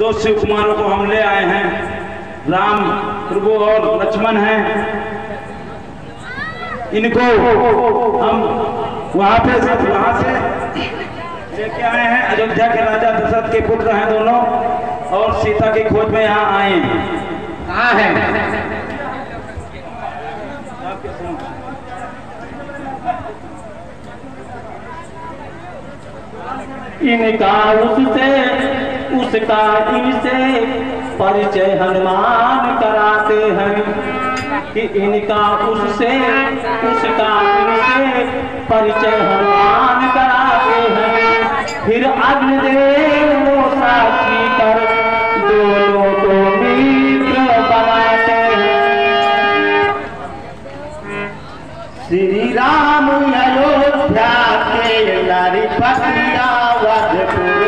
दो शिव कुमारों को हम ले आए हैं। राम प्रभु और लक्ष्मण हैं। इनको हम वहां से लेके आए हैं। अयोध्या के राजा दशरथ के पुत्र हैं दोनों, और सीता की खोज में यहाँ आए हैं। कहाँ हैं? इनका उससे उसका इनसे परिचय हनुमान कराते हैं कि इनका उससे उसका इनसे परिचय हनुमान कराते हैं। फिर अग्निदेव वो साक्षी कर दोनों को मित्र बनाते हैं। श्री राम अयोध्या के नारी पतिया वधपुर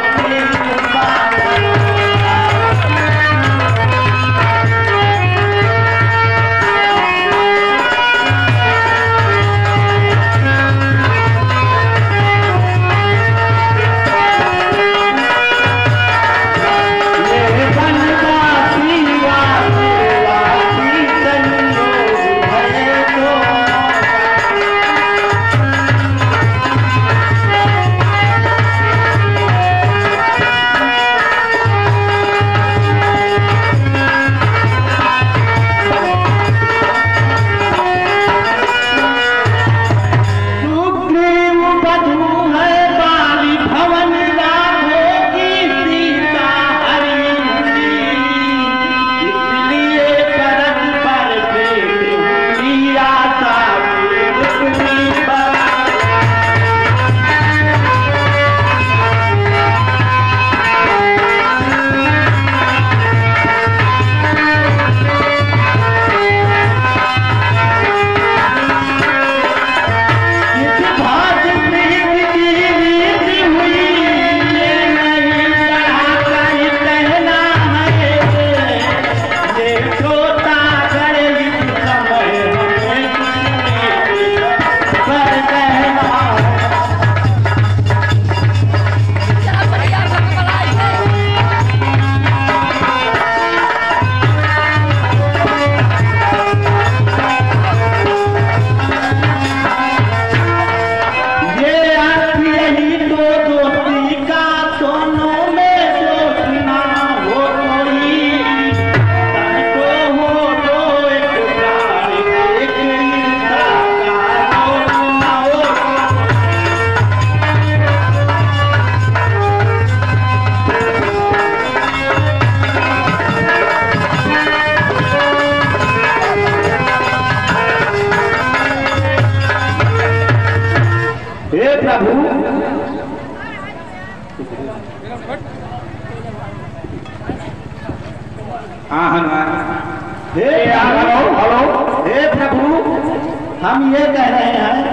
हम ये कह रहे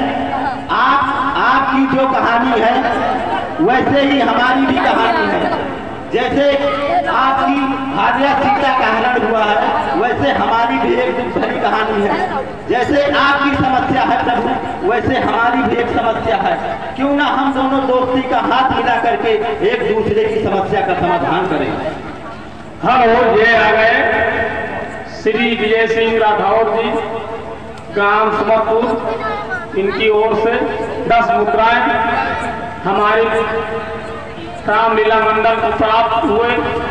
हैं आपकी जो कहानी है वैसे ही हमारी भी कहानी है। जैसे आपकी भार्या सीता का हरण हुआ है वैसे हमारी भी एक दुख भरी कहानी है। जैसे आपकी समस्या है प्रभु वैसे हमारी भी एक समस्या है। क्यों ना हम दोनों दोस्ती का हाथ मिला करके एक दूसरे की समस्या का समाधान करें। हेलो, ये आ गए श्री विजय सिंह राठौर जी, ग्राम सुमरपुर। इनकी ओर से 10 मुद्राएं हमारी रामलीला मंडल को प्राप्त हुए।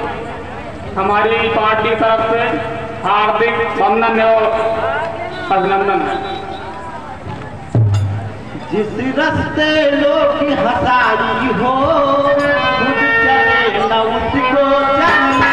हमारी पार्टी तरफ से हार्दिक वंदन और अभिनंदन। जिस रास्ते लोग हंसाई हो खुद चले न उसको जाने।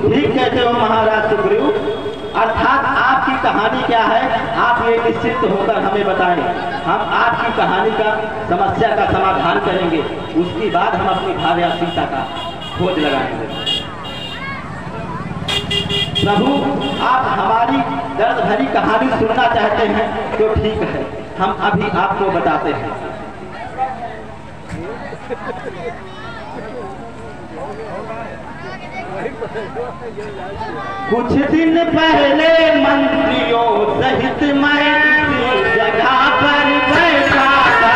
ठीक कहते हो महाराज सुग्रीव। अर्थात आपकी कहानी क्या है, आप ये निश्चित होकर हमें बताएं। हम आपकी कहानी का समस्या का समाधान करेंगे, उसके बाद हम अपनी भार्या सीता का खोज लगाएंगे। प्रभु, आप हमारी दर्द भरी कहानी सुनना चाहते हैं तो ठीक है, हम अभी आपको बताते हैं। कुछ दिन पहले मंत्रियों सहित मैं इस जगह पर बैठा था।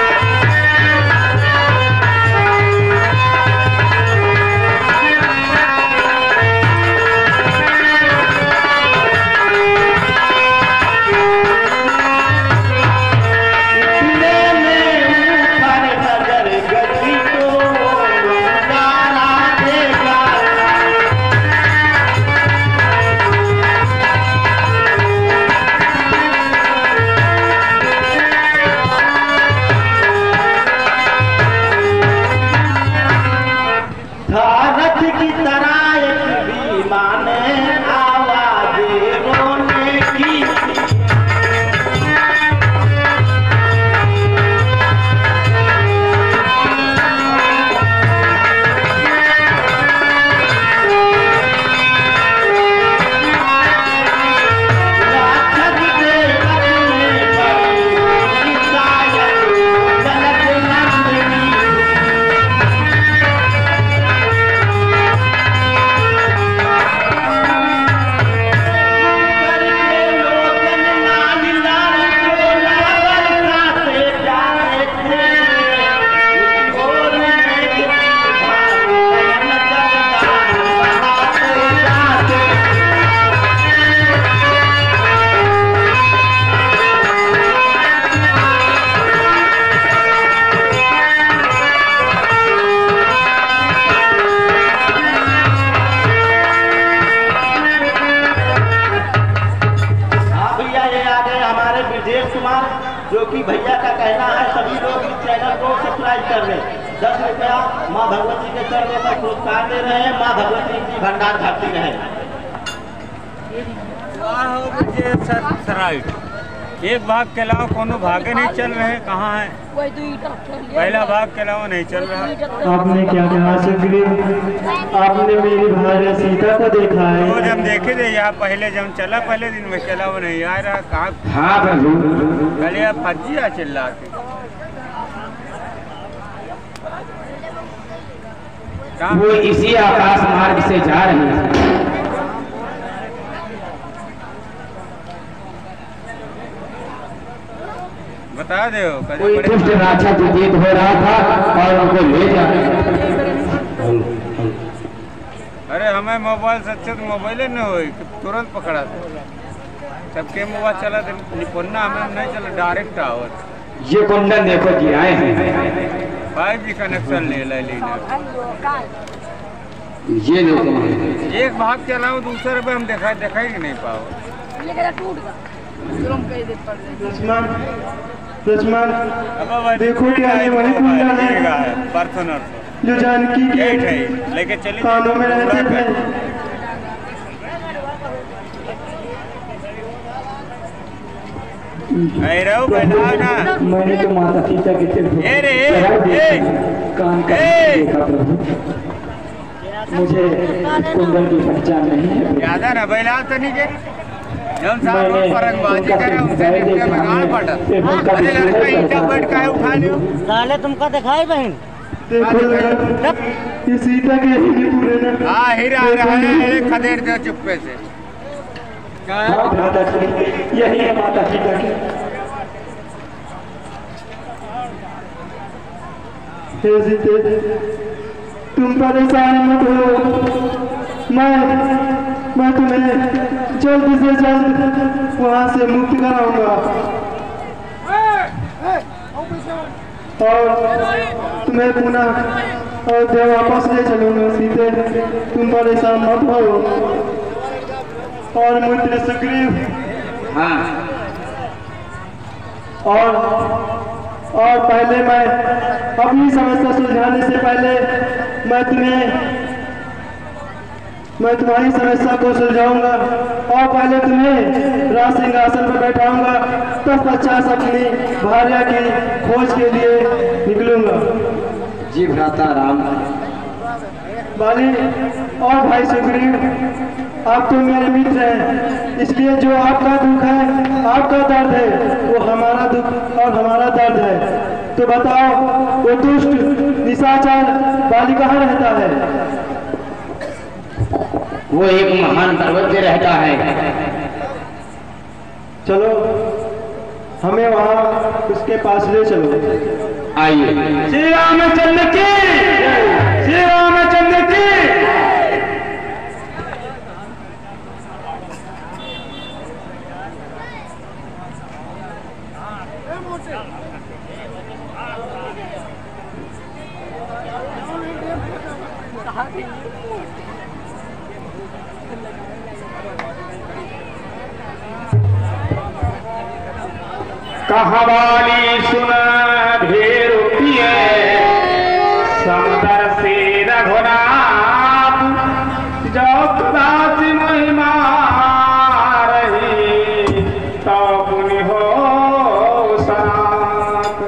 जो कि भैया का कहना है सभी लोग इस चैनल को सब्सक्राइब कर लें। 10 रुपया माँ भगवती के चरणों पर पुरस्कार दे रहे हैं। माँ भगवती की भंडार भरती रहे। एक भाग के अलावा कोनो भागे नहीं चल रहे, कहाँ है? पहला भाग के अलावा नहीं चल रहा। आपने क्या कहा सुग्रीव? आपने मेरी भार्या सीता को देखा है? तो जब देखे थे यहाँ पहले जब चला, पहले दिन में चला वो नहीं आ रहा। कहाँ? हाँ प्रभु, कल आप फर्जिया चिल्ला के वो इसी आकाश मार्ग से जा रहे हैं। बता दो। कोई दुष्ट राजा प्रतीत हो रहा था और उनको ले जा। अरे हमें मोबाइल से अच्छे तो मोबाइल न हो, तुरंत पकड़ा था। सबके मोबाइल चला निपुणना हमें नहीं चला, डायरेक्ट आवत। ये कुंडन देखो जी आए हैं, 5G कनेक्शन ले लेना। ये देखो एक भाग के अलावा दूसरे पे हम देखा ही नहीं पाओ। देखो क्या है, वही कुंडन है पर्सनल जो जानकी के लेके चली कानों में रहते थे। मैंने तो माता सीता के सिर कान का देखा प्रभु, मुझे इस कुंडल की पहचान नहीं है। ज्यादा न बैला तो नहीं के जब साहब परंगबाजी करे उनसे निकले में गाल पड़ा। अरे लड़का ईटा बैठ का उठा लियो साले तुमको दिखाई बहन। ये सीता के ही पूरे ना। हाँ हीरा रहा है, खदेड़ दे चुप्पे से। माता सीता यही है, माता सीता के। हे सीते, तुम परेशान मत हो, मैं तुम्हें जल्द से जल्द वहाँ से मुक्त कराऊंगा और तुम्हें पुनः अयोध्या वापस ले चलूंगा। सीते, तुम परेशान मत हो। और मित्र सुग्रीव, हाँ, और पहले मैं अपनी समस्या सुलझाने से पहले मैं तुम्हें मैं तुम्हारी समस्या को सुलझाऊंगा और पहले तुम्हें राज सिंहासन पर बैठाऊंगा, तत्पश्चात अपनी भार्या की खोज के लिए निकलूंगा। जी भ्राता राम। बाली और भाई सुग्रीव, आप तो मेरे मित्र हैं, इसलिए जो आपका दुख है, आपका दर्द है, वो हमारा दुख और हमारा दर्द है। तो बताओ, वो दुष्ट निशाचर बाली कहाँ रहता है? वो एक महान पर्वत पे रहता है। चलो हमें वहाँ उसके पास ले चलो। आइए। श्री रामचंद्र की, श्री रामचंद्र की। कहावाली सुना ढेर पिए समुद्र से रघुनाथ, जब दास महिमा रही तो पुण्य हो सनात।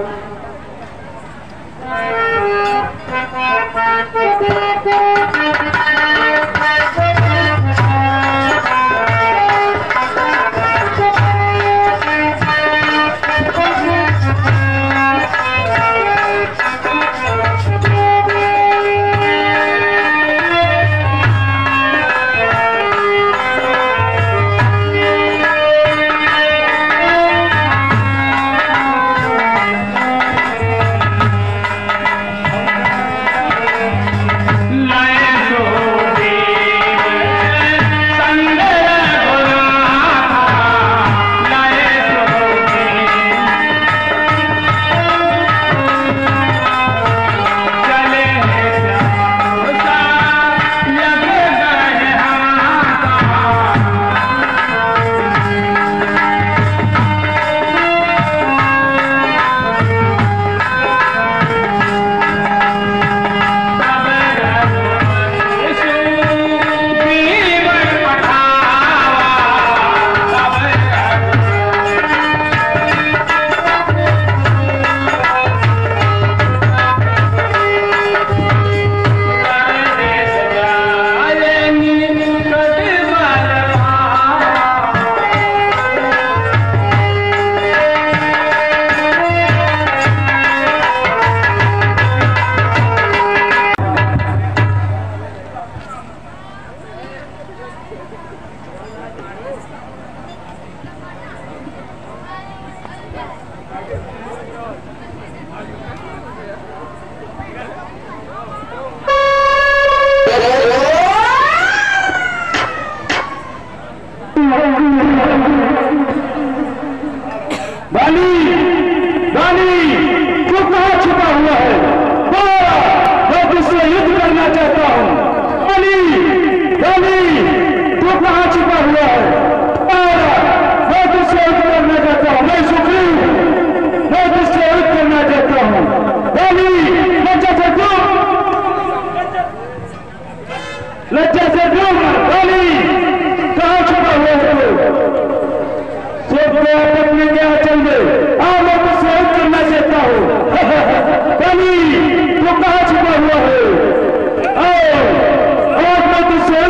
बाली, बाली, तू कहाँ छुपा हुआ है? मैं तुझसे युद्ध करना चाहता हूँ। बाली, बाली, तू कहाँ छुपा हुआ है? मैं तुझसे युद्ध करना चाहता हूँ। मैं सुग्रीव, मैं तुझसे युद्ध करना चाहता हूँ। बाली, लज्जा से डूब, लज्जा से डूब। बाली, कहाँ छुपा हुआ है? अपने क्या चल गए? मैं तुझसे युद्ध करना चाहता हूँ। बाली, तू कहाँ छुपा हुआ है? आज मैं तुझसे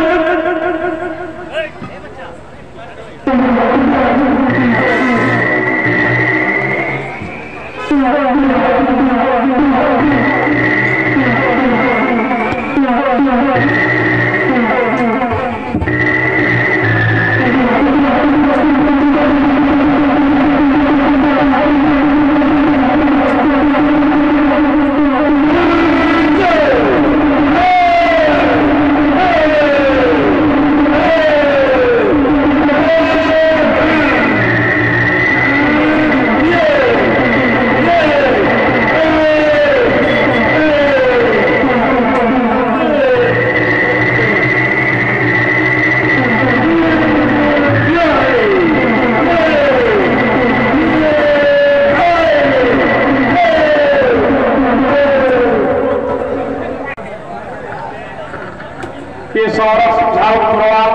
भावपूर्वक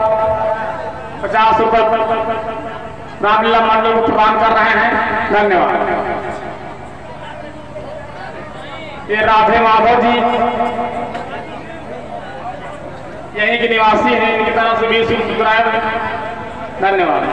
50 रुपये रामलीला मंडल को प्रदान कर रहे हैं। धन्यवाद। ये राधे माधव जी यहीं के निवासी हैं, इनकी तरफ से 20 रुपये। धन्यवाद।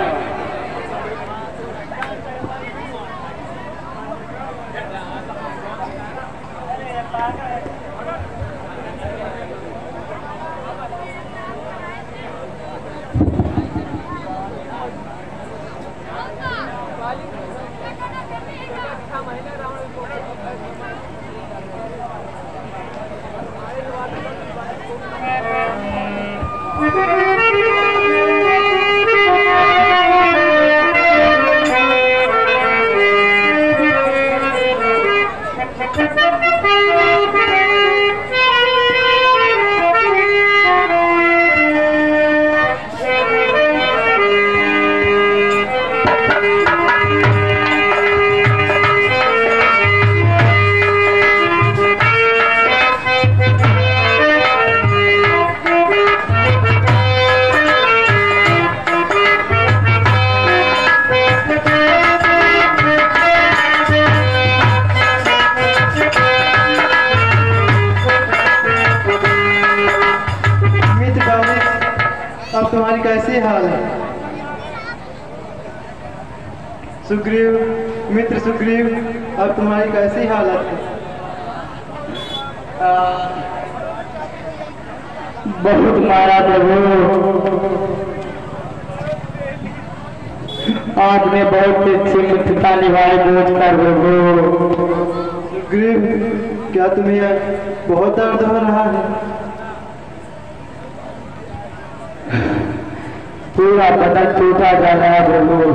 अब तुम्हारी कैसी हाल है? सुग्रीव, मित्र सुग्रीव, अब तुम्हारी कैसी हालत है? बहुत मारा प्रभु, आपने बहुत अच्छी मित्रता निभाई बोझ कर प्रभु। सुग्रीव, क्या तुम्हें बहुत दर्द हो रहा है? पूरा बदन टूटा जा रहा है प्रभु।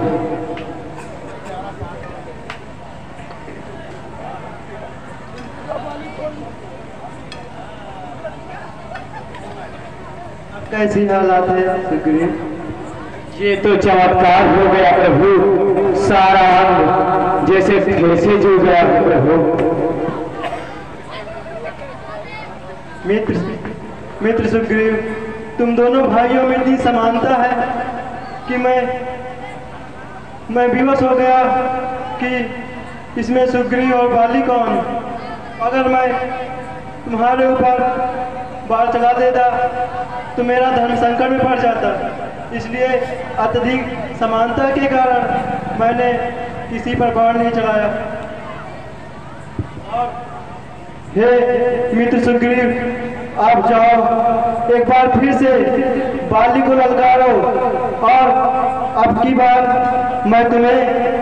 कैसी हालात है सुग्रीव? ये तो चमत्कार हो गया प्रभु, सारा अंग जैसे भेषज हो गया प्रभु। मित्र सुग्रीव, तुम दोनों भाइयों में इतनी समानता है कि मैं विवश हो गया कि इसमें सुग्रीव और बाली कौन। अगर मैं तुम्हारे ऊपर बाल चला देता तो मेरा धर्म संकट में पड़ जाता, इसलिए अत्यधिक समानता के कारण मैंने किसी पर बाण नहीं चलाया। हे मित्र सुग्रीव, आप जाओ, एक बार फिर से बाली को ललकारो और अब की बार मैं तुम्हें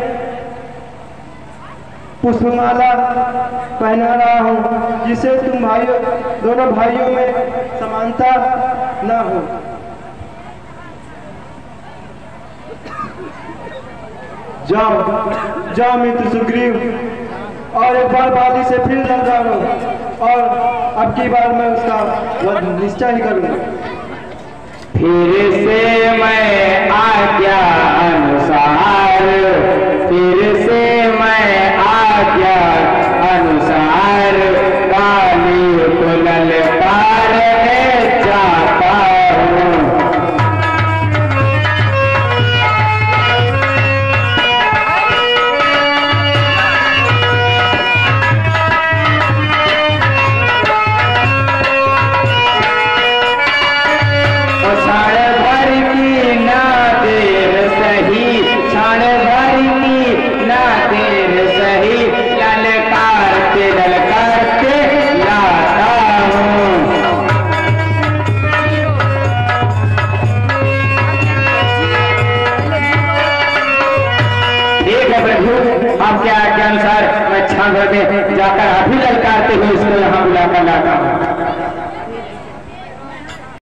पुष्पमाला पहना रहा हूँ, जिससे तुम दोनों भाइयों में समानता ना हो। जाओ मित्र सुग्रीव, और एक बार बाली से फिर ललकारो और अब की बार मैं उसका वध निश्चय ही करूंगा। फिर से मैं आज्ञा अनुसार, फिर से मैं आज्ञा अनुसार बाली को ललकारने जाता हूँ। आपके आज्ञा अनुसार मैं क्षण भर में जाकर अभी ललकारते हुए इसको यहाँ बुलाकर लाता हूँ।